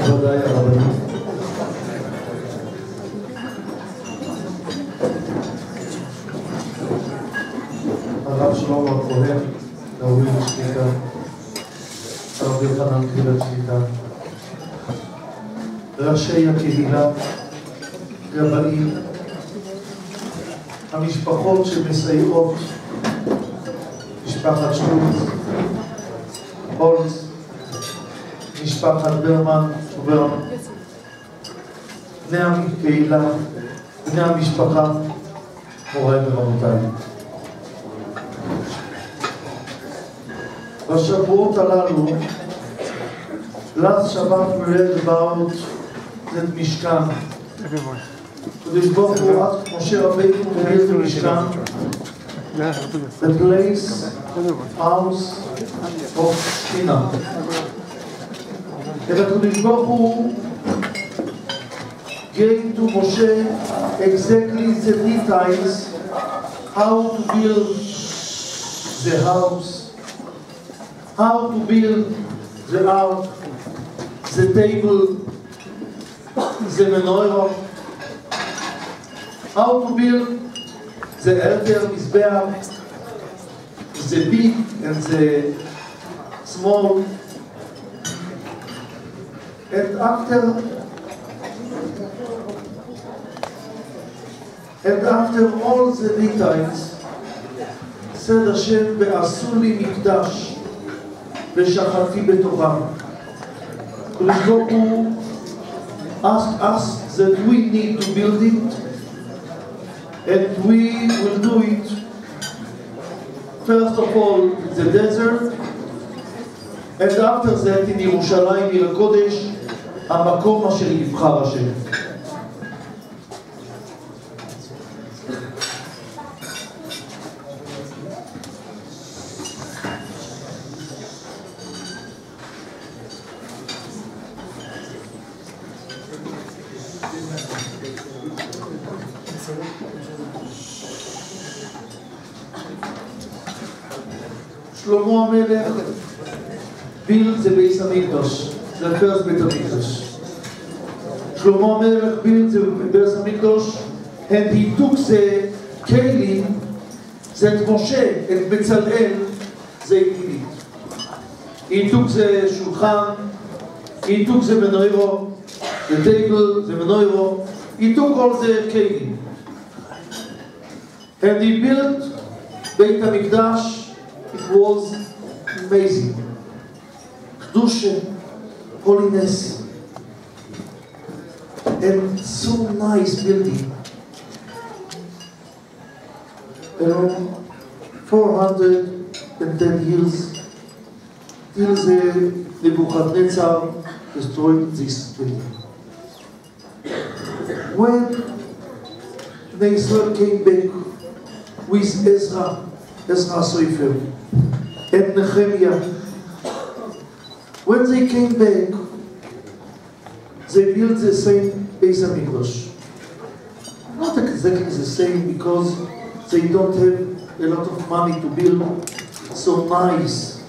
מכובדיי הרבנים, הרב שלמה הכהן, ראוי לשליטה, הרב יוחנן קהילת שליטה, ראשי הקהילה, רבנים, המשפחות שמסייעות, משפחת שטולץ, הולץ, משפחת ברמן וברמן, בני הקהילה, בני המשפחה, מוריי ורבותיי. בשבועות הללו, last Shabbat we read about the Mishkan. הקדוש ברוך הוא asked משה רבינו to build the Mishkan, the place, house of Shina. And הקדוש ברוך הוא gave to Moshe exactly the details how to build the house, how to build the ark, the table, the menorah, how to build the altar, mizbeach, the big and the small. And after all the details, said Hashem, ועשו לי מקדש ושכנתי בתוכם. הקדוש ברוך הוא asked us that we need to build it, and we will do it first of all in the desert, and after that in ירושלים עיר הקודש, המקום אשר יבחר השם. שלמה המלך built the בית המקדש, the first בית המקדש. שלמה המלך built the בית המקדש, and he took the kelim that Moshe and Bezalel they did. He took the shulchan, he took the menorah, the table, the menorah, he took all the kelim, and he built בית המקדש. It was amazing. Kedusha, holiness, and so nice building. Around 410 years till the Nebuchadnezzar destroyed this building. When Israel came back with Ezra Sofer, and Nehemiah, when they came back, they built the same Beis HaMikdash. Not exactly the same, because they don't have a lot of money to build so nice.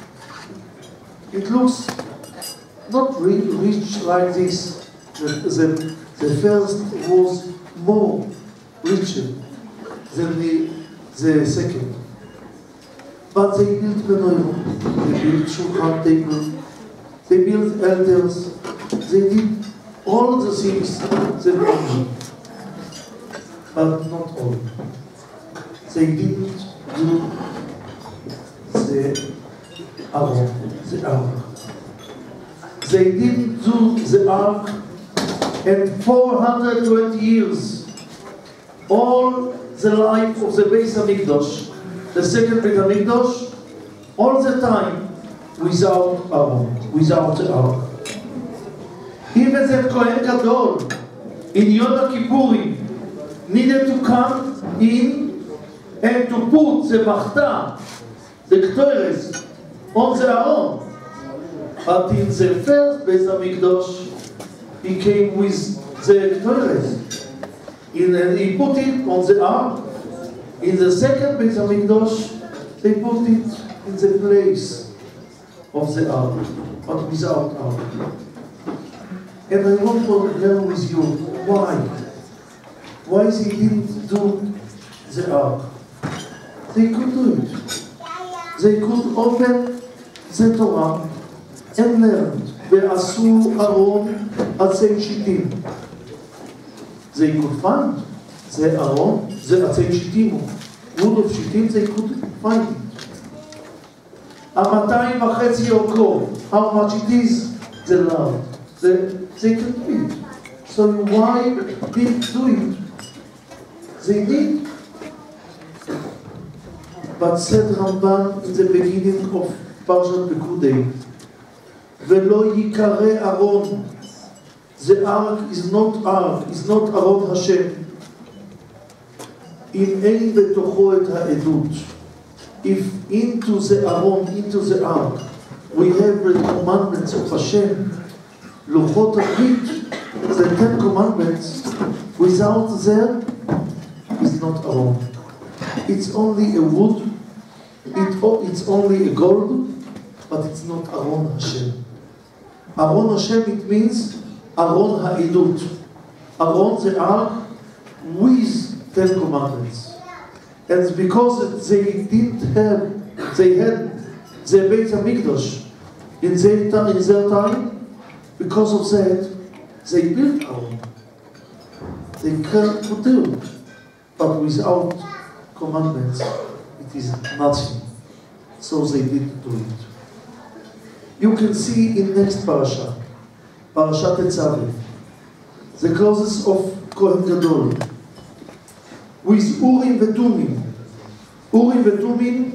It looks not really rich like this. The first was more richer than the second. But they built menorah, they built shulchan table, they built altars, they did all the things that they did, but not all. They didn't do the ark. They didn't do the ark, and 420 years, all the life of the Beis HaMikdash, the second Beit HaMikdash, all the time without Aaron, without the ark. Even that Kohen Gadol in Yom Kippurim needed to come in and to put the Machta, the Ktores, on the Aaron. But in the first Beit HaMikdash, he came with the Ktores. He put it on the ark. In the second Beit HaMikdash, they put it in the place of the ark, but without ark. And I want to learn with you why. Why they didn't do the ark? They could do it. They could open the Torah and learn. ועשו ארון עצי שיטים. They could find the ארון, the עצי שיטים. Wood of שיטים, they could find it. 2.5 אורכו, how much it is, the love. They can do it. So why didn't do it? They did. But said Ramban in the beginning of Parshat Pekudei, ולא יקרא ארון. The ark is not ארון השם. אם אין בתוכו את העדות. If into the ארון, into the ark, we have the commandments of Hashem, לוחות הברית, the 10 commandments, without them, is not ארון. It's only a wood, it's only a gold, but it's not ארון השם. ארון השם, it means ארון העדות. ארון the ark with 10 commandments. And because they didn't have, they had the Beit HaMikdash in their time, because of that, they built Aron. They can't do it. But without commandments, it is nothing. So they didn't do it. You can see in next parasha, Parashat Tetzaveh, the clothes of Kohen Gadol, with Urim Vetumim. Urim Vetumim,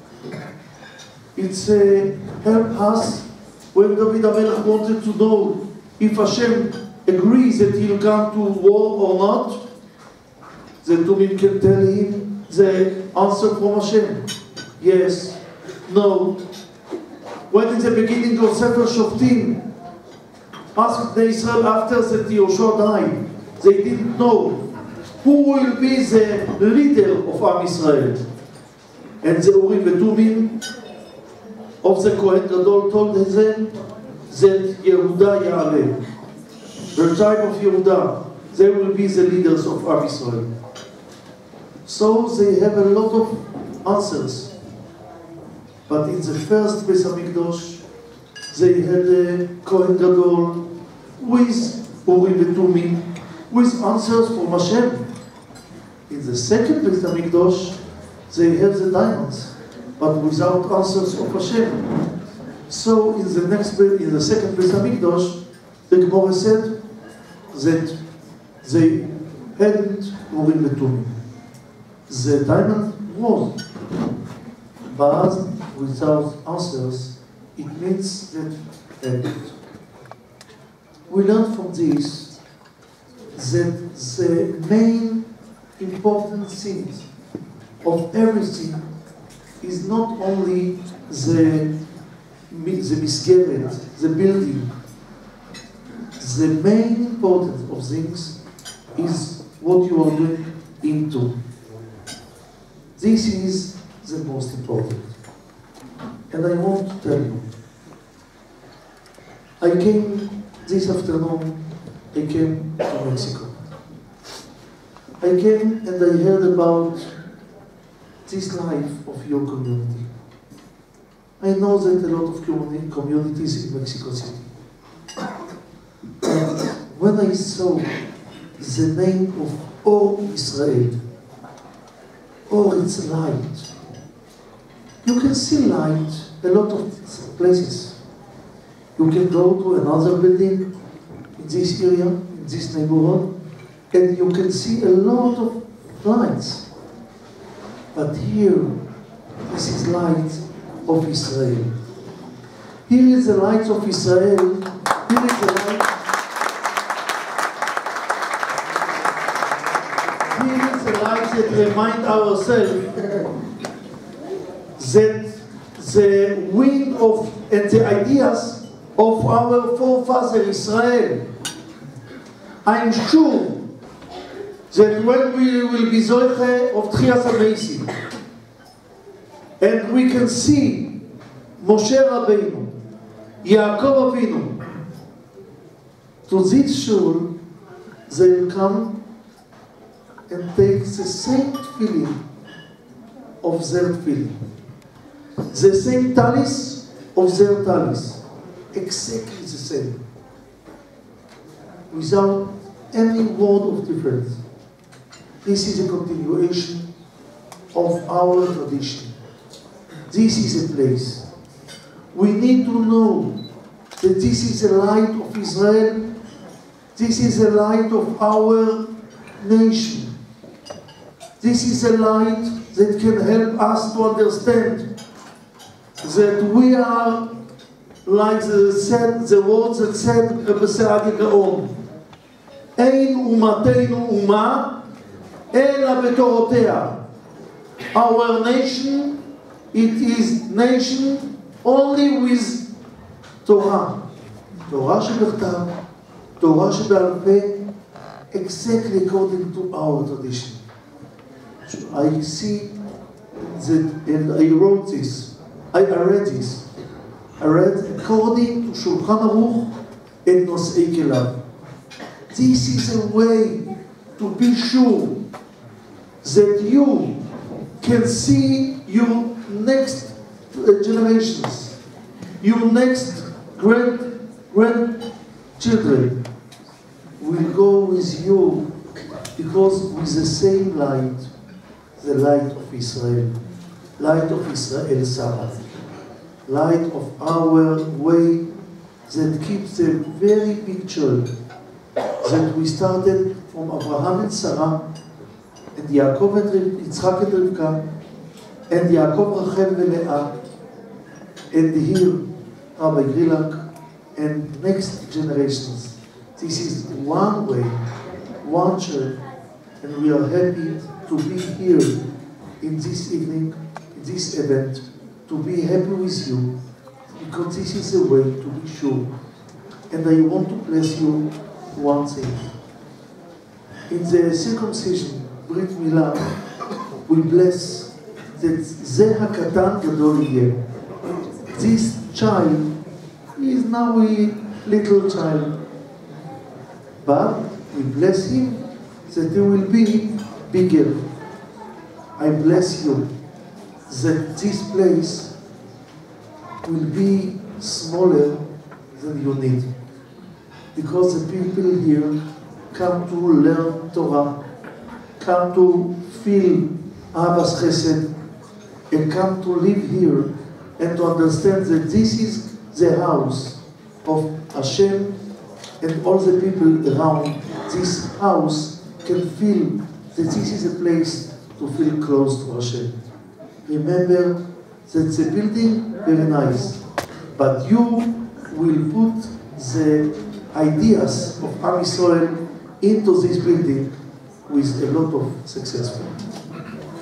it's help us when David HaMelech wanted to know if Hashem agrees that he'll come to war or not. The Tumim can tell him the answer from Hashem. Yes, no. When in the beginning of Sefer Shoftim, asked the Israel after that Yehoshua died, they didn't know who will be the leader of Am Israel. And the Urim Vetumim of the Kohen Gadol told them that Yehuda Ya'aleh, the tribe of Yehuda, they will be the leaders of Am Israel. So they have a lot of answers. But in the first Beis HaMikdash, they had a Kohen Gadol with Urim Vetumim, with answers from Hashem. In the second Beis HaMikdash, they have the diamonds, but without answers of Hashem. So in the second Beis HaMikdash, the Gemara said that they hadn't Urim Vetumim. The diamond was, but without answers, it means that we learn from this that the main important thing of everything is not only the misgeret, the building. The main importance of things is what you are doing into. This is the most important. And I want to tell you, I came this afternoon, I came to Mexico. I came and I heard about this life of your community. I know that a lot of communities in Mexico City. And when I saw the name of Or Israel, Or it's light. You can see light a lot of places. You can go to another building in this area, in this neighborhood, and you can see a lot of lights. But here, this is light of Israel. Here is the light of Israel. Here is the light. Here is the light that remind ourselves that the wind of and the ideas of our forefather Israel. I'm sure that when we will be Zoiche of Tchias HaMeisim, and we can see Moshe Rabbeinu, Yaakov Avinu, to this shul, they will come and take the same feeling of their feeling. The same talis of their talis. Exactly the same. Without any word of difference. This is a continuation of our tradition. This is a place. We need to know that this is the light of Israel. This is the light of our nation. This is a light that can help us to understand that we are like the words that said Rabbi Saadia Gaon, Ein umatenu uma ela betorotea. Our nation, it is nation only with Torah. Torah שבכתב, Torah שבעל פה, exactly according to our tradition. I see that, and I wrote this, I read this. I read according to Shulchan Aruch and Nosei Kelav. This is a way to be sure that you can see your next generations, your next grandchildren will go with you because with the same light, the light of Israel, light of Israel Sabbath, light of our way that keeps the very picture that we started from Abraham and Sarah, and Yaakov and Yitzchak and Rivka, and Yaakov, Rachel and Leah, and here Rabbi Grilak, and next generations. This is one way, one church, and we are happy to be here in this evening, in this event, to be happy with you, because this is a way to be sure. And I want to bless you one thing. In the circumcision, Brit Milah, we bless that Ze HaKatan Gadol Yeh. This child is now a little child, but we bless him that he will be bigger. I bless you that this place will be smaller than you need. Because the people here come to learn Torah, come to feel Ahavas Chesed, and come to live here and to understand that this is the house of Hashem, and all the people around this house can feel that this is a place to feel close to Hashem. Remember that the building very nice, but you will put the ideas of Am Yisrael into this building with a lot of success.